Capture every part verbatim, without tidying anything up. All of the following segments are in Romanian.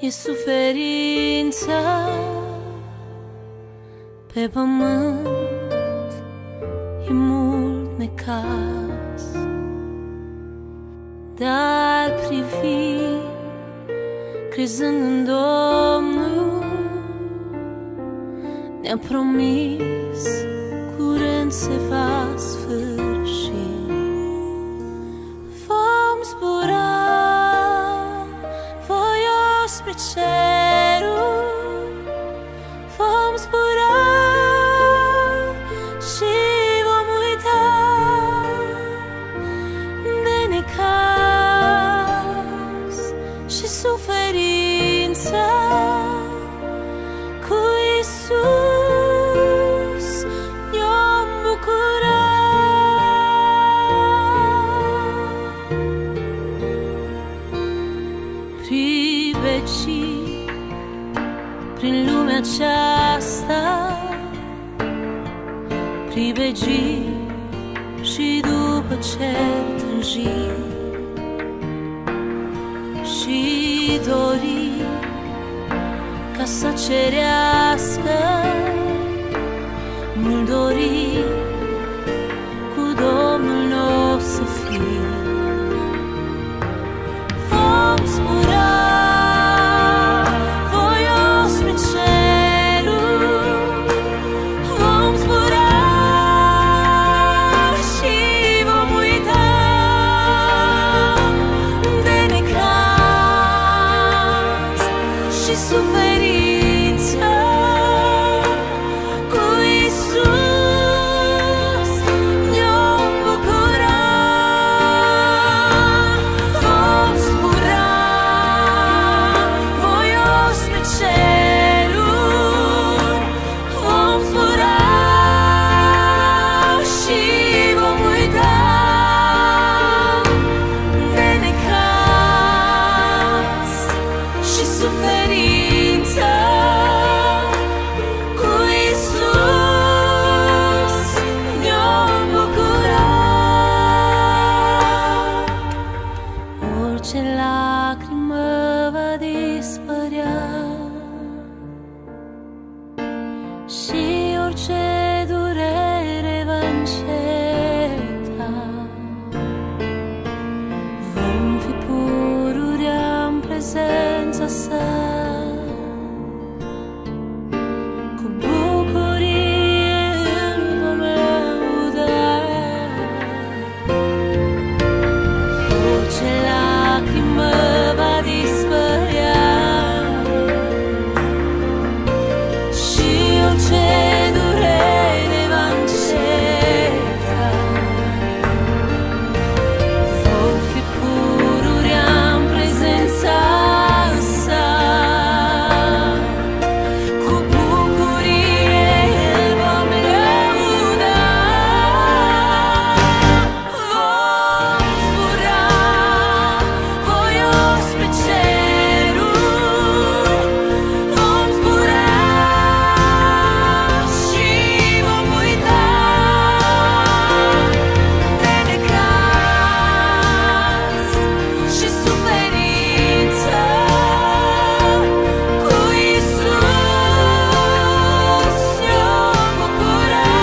e suferință pe pământ, e mult necaz, dar privim crezând în Domnul, ne-a promis curând se va sfârși. Vom zbura voios pe ceruri, vom zbura și vom uita de necaz și suferință. Cu Iisus ne-om bucura. Privegi prin lumea aceasta, privegi și după cer tânji și dori ca să cerească, mult dori cu Domnul nostru să fii. Vom zbura voios pe ceruri, vom zbura și vom uita de necaz și suferință. Cu Iisus ne-om bucura. Vom zbura voios pe ceruri, vom zbura și vom uita de necaz și suferință. Cu Iisus ne-om bucura. Orice lacrimă va dispărea și orice durere va înceta. Vom fi pururea în prezența sa, cu bucurie îl vom lăuda. Orice lacrimă va dispărea și orice durere va înceta. Vom fi pururea în prezența sa, cu bucurie îl vom lăuda. Vom zbura voios pe ceruri, vom zbura și vom uita de necaz și suferință. Cu Iisus ne-om bucura.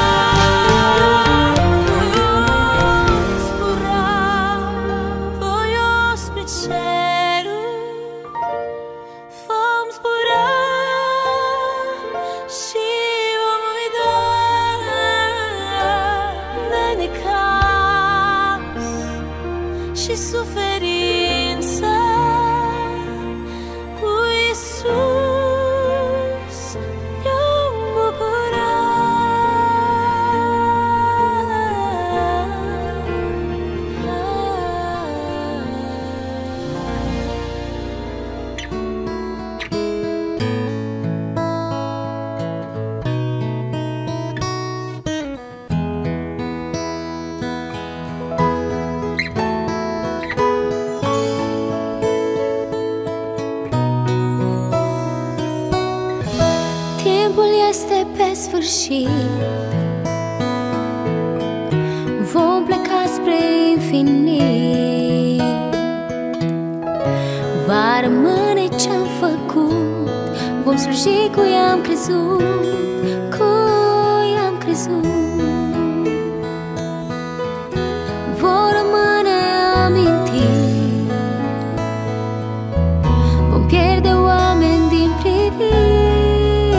Vom zbura voios pe ceruri, vom zbura și vom uita de necaz și suferință. Cu Iisus ne-om bucura. Timpul este pe sfârșit, vom pleca spre infinit. Va rămâne ce-am sluji cui am crezut, cui am crezut. Vor rămâne amintiri, vom pierde oameni din priviri,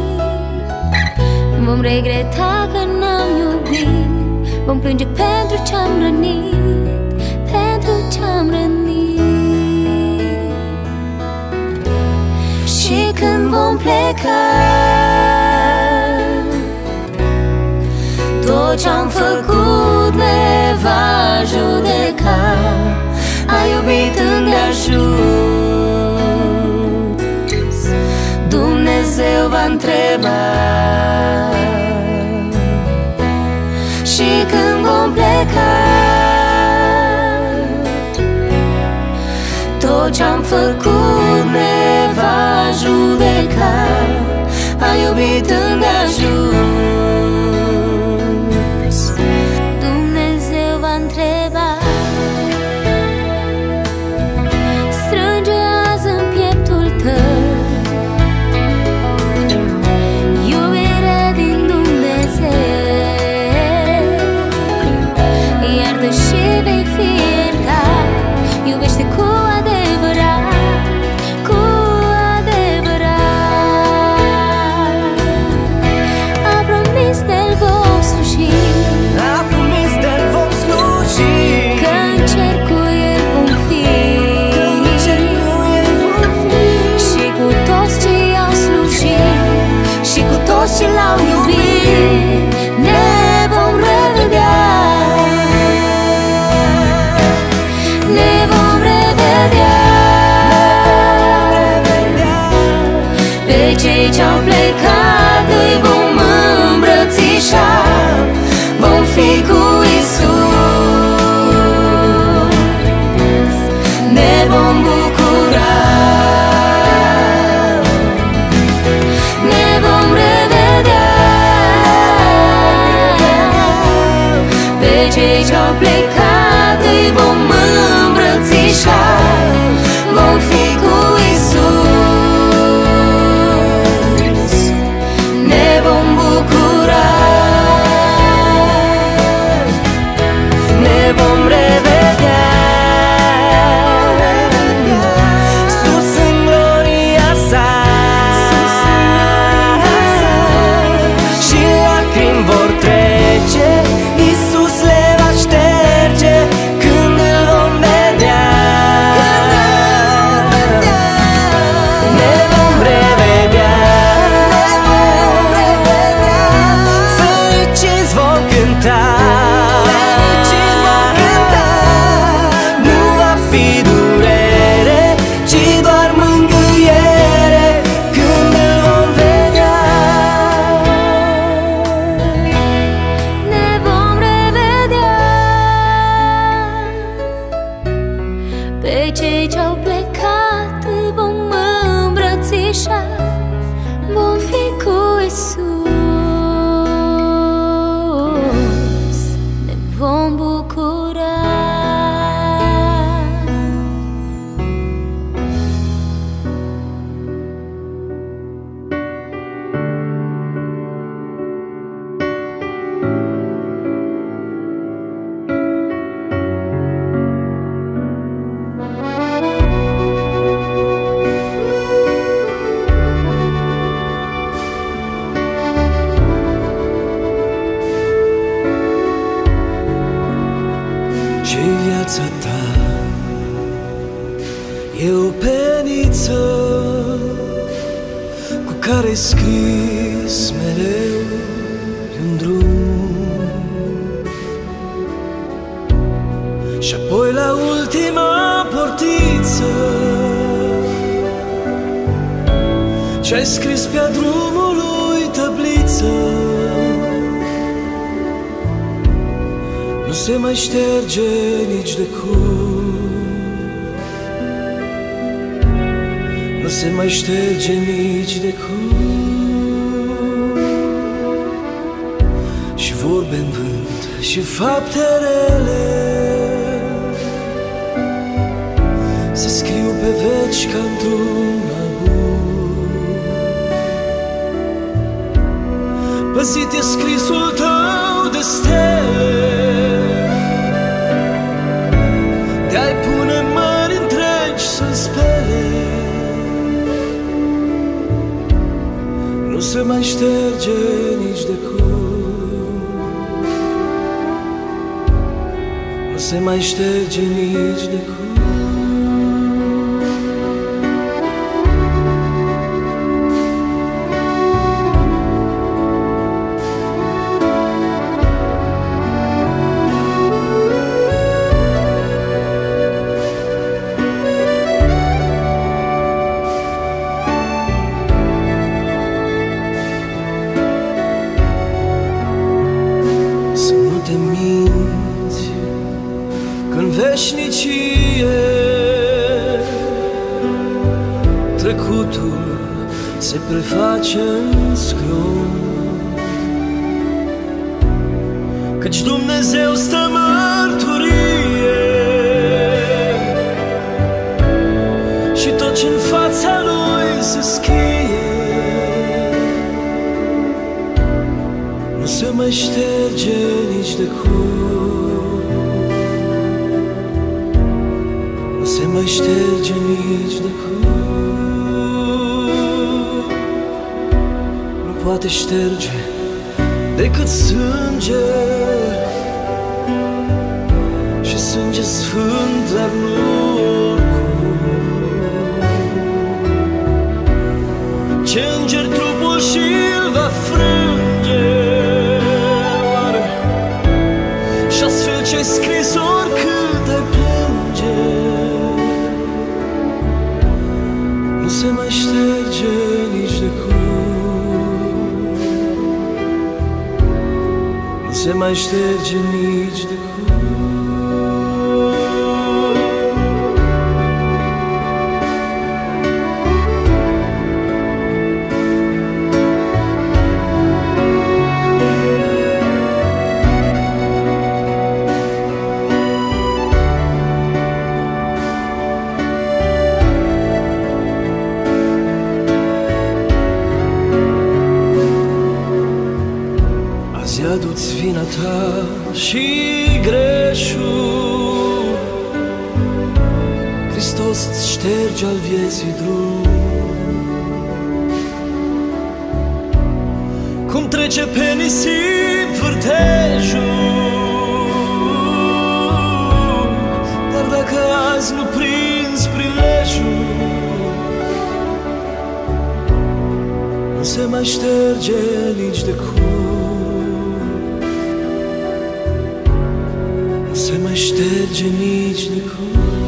vom regreta că n-am iubit, vom plânge pentru ce-am rănit, pentru ce-am rănit. Și când vom pleca, tot ce-am făcut ne va judeca. Ai iubit îndeajuns, Dumnezeu va întreba. Și când vom pleca, tot ce-am făcut ne va judeca. Ai iubit îndeajuns, Dumnezeu va întreba. Strânge azi în pieptul tău iubire din Dumnezeu, iartă și vei fi iertat. Iubește cu adevărat, cu adevărat. A promis de-l vom sluji, a promis de-l vom sluji, că în cer cu el vom fi, că în cer cu el vom fi. și cu toți ce i-au slujit, și cu toți ce l-au iubit, ne vom revedea. Ne vom revedea. Pe cei ce-au plecat îi vom îmbrățișa, vom fi cu Iisus, ne vom bucura. Ne vom revedea. Pe cei ce-au plecat îi vom îmbrățișa, vom fi cu Iisus, ne vom bucura. Ne vom revedea Sus în gloria sa, și lacrimi vor trece, Iisus le va șterge când îl vom vedea. Ne vom revedea, fericiți vom cânta. Nu va fi durere, ci doar mângâiere când îl vom vedea. Ne vom revedea. Pe cei ce-au plecat îi vom îmbrățișa, vom fi cu Iisus, ne vom bucura. Ce-i viața ta? E o peniță cu care scris mereu un drum, și apoi la ultima portiță ce-ai scris pe-a drumului tabliță. Nu se mai șterge nici de cum, nu se mai șterge nici de cum. Și vorbe în vânt și fapte rele se scriu pe veci ca într-un album. păzit e scrisul tău de stele, de-ai pune mări întregi să-l spele. Nu se mai șterge nici de cum, nu se mai șterge nici de cum. Veșnicie trecutul se preface în scrum, căci Dumnezeu stă mărturie și tot ce-n fața Lui se scrie. Nu se mai șterge nici de cum, nu se mai șterge nici de cum. Nu poate șterge decât sânge, și sânge sfânt, dar nu oricum. Ce înger trupul și-l va frânge, oare? Și astfel ce-ai scris oricât ai plânge, nu se mai șterge nici de cum, nu se mai șterge nici de cum. Adu-ți vina ta și greșul, Hristos îți șterge al vieții drum. Cum trece pe nisip vârtejul, dar dacă azi nu prinzi prilejul, nu se mai șterge nici de cum, nu se mai șterge nici de cum.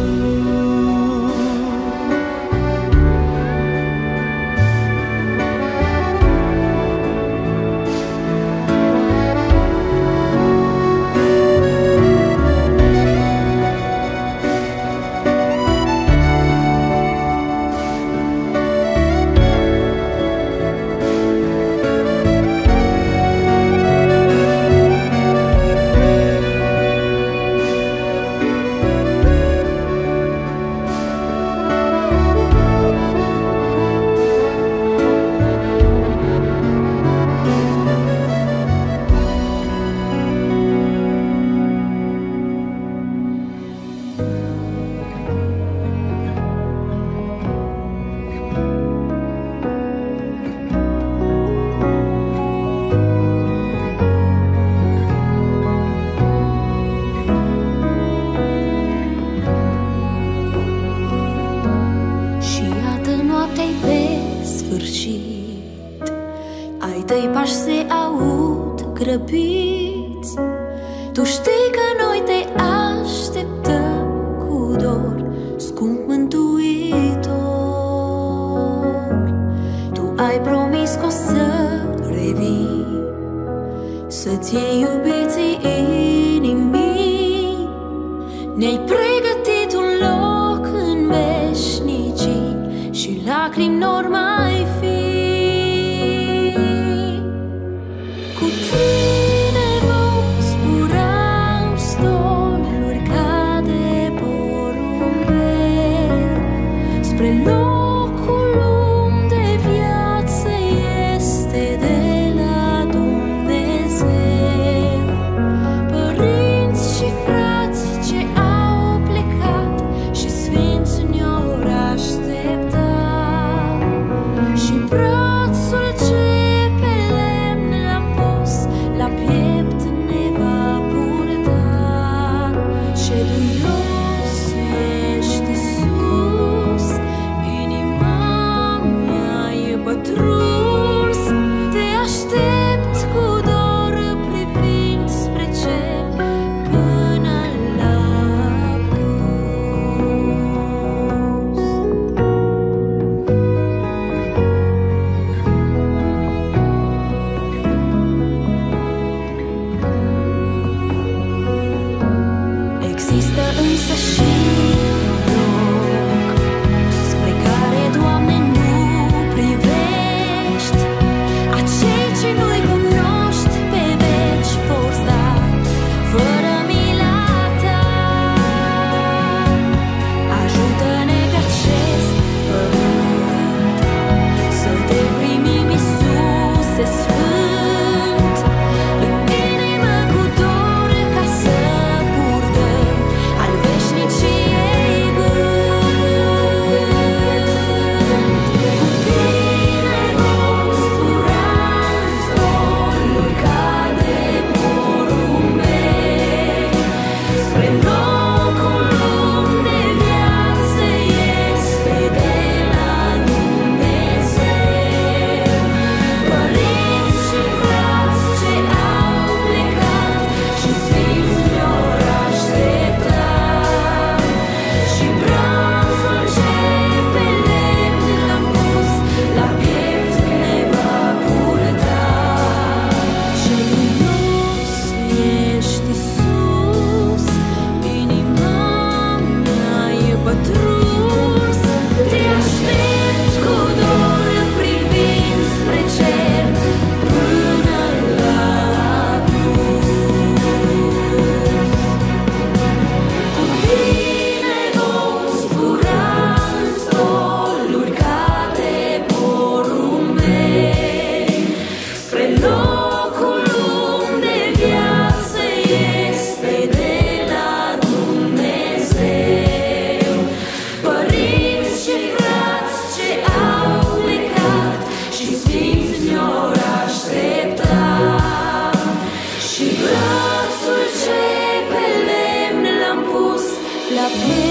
Ai tăi pași se aud grăbiți, tu știi că noi te așteptăm cu dor, scump mântuitor. Tu ai promis că o să revii, să-ți iei iubiții inimii. Ne-ai pregătit un loc în veșnicii și lacrimi n-or mai fi. Cu tine vom zbura în stoluri ca de porumbel, spre locul unde viață este de la Dumnezeu. pe